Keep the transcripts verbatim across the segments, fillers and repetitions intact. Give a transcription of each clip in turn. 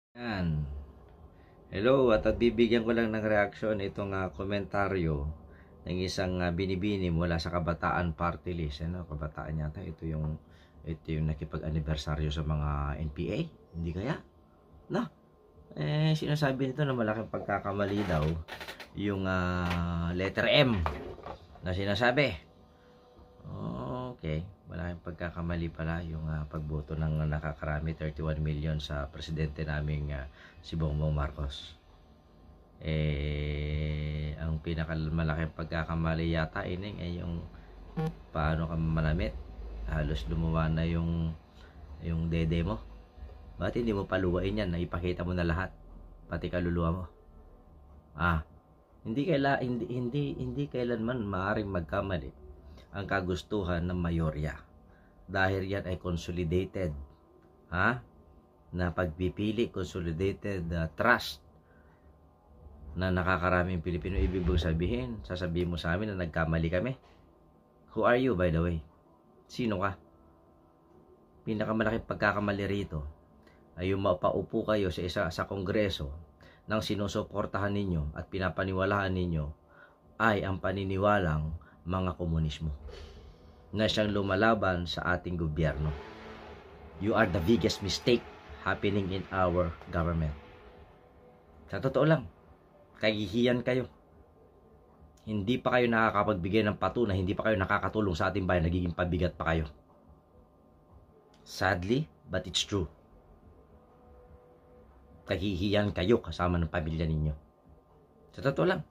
Yan. Hello, at, at bibigyan ko lang ng reaksyon itong uh, komentaryo ng isang uh, binibini mula sa Kabataan Party List. Ano, kabataan yata, ito yung ito yung nakipag-anibersaryo sa mga N P A. Hindi kaya? No. Eh, sinasabi nito na malaking pagkakamali daw yung uh, letter M na sinasabi. Okay, malaking pagkakamali pala yung uh, pagboto ng nakakarami thirty-one million sa presidente naming uh, si Bongbong Marcos. Eh, ang pinakamalaking pagkakamali yata ining ay yung paano ka malamit. Halos lumuwa na yung yung dede mo. Bakit hindi mo paluwain yan na ipakita mo na lahat, pati kaluluwa mo? Ah, hindi kaila hindi hindi hindi kailanman maaring magkamali ang kagustuhan ng mayorya, dahil yan ay consolidated ha na pagpipili, consolidated uh, trust na nakakaraming Pilipino. Ibig sabihin, sasabihin mo sa amin na nagkamali kami? Who are you, by the way? Sino ka? Pinakamalaking pagkakamali rito ay yung mapaupo kayo sa isa sa kongreso nang sinusuportahan ninyo at pinapaniwalaan ninyo ay ang paniniwalang mga komunismo na siyang lumalaban sa ating gobyerno. You are the biggest mistake happening in our government. Sa totoo lang, kahihiyan kayo. Hindi pa kayo nakakapagbigay ng patunay, hindi pa kayo nakakatulong sa ating bayan, nagiging pabigat pa kayo. Sadly, but it's true. Kahihiyan kayo kasama ng pamilya ninyo. Sa totoo lang.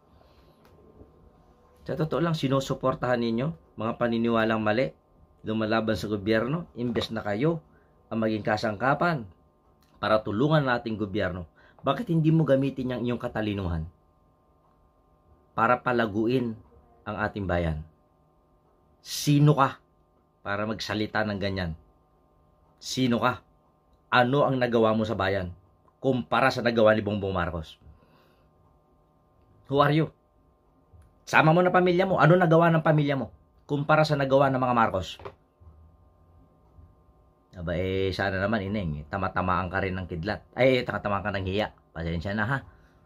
Sa totoo lang, sinusuportahan ninyo mga paniniwalang mali, lumalaban sa gobyerno, imbes na kayo ang maging kasangkapan para tulungan nating gobyerno. Bakit hindi mo gamitin yung iyong katalinuhan para palaguin ang ating bayan? Sino ka para magsalita ng ganyan? Sino ka? Ano ang nagawa mo sa bayan kumpara sa nagawa ni Bongbong Marcos? Who are you? Sama mo na pamilya mo. Ano nagawa ng pamilya mo kumpara sa nagawa ng mga Marcos? Aba eh, sana naman ineng, tamatamaan ka rin ng kidlat. Ay, tamatamaan ka ng hiya. Pasensya na ha.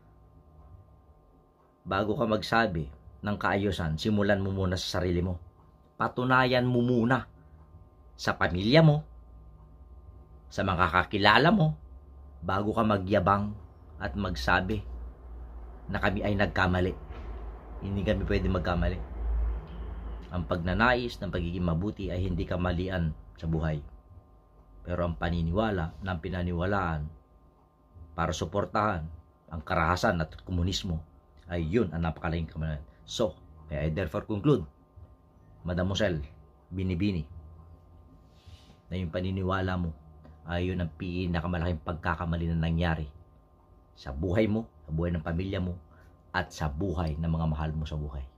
Bago ka magsabi ng kaayusan, simulan mo muna sa sarili mo. Patunayan mo muna sa pamilya mo, sa mga kakilala mo, bago ka magyabang at magsabi na kami ay nagkamali. Hindi kami pwede magkamali. Ang pagnanais ng pagiging mabuti ay hindi kamalian sa buhay. Pero ang paniniwala ng pinaniwalaan para suportahan ang karahasan at komunismo ay yun ang napakalaking kamalian. So, I therefore conclude, Madam Mosel, binibini, na yung paniniwala mo ay yun ang pinakamalaking pagkakamali na nangyari sa buhay mo, sa buhay ng pamilya mo, at sa buhay ng mga mahal mo sa buhay.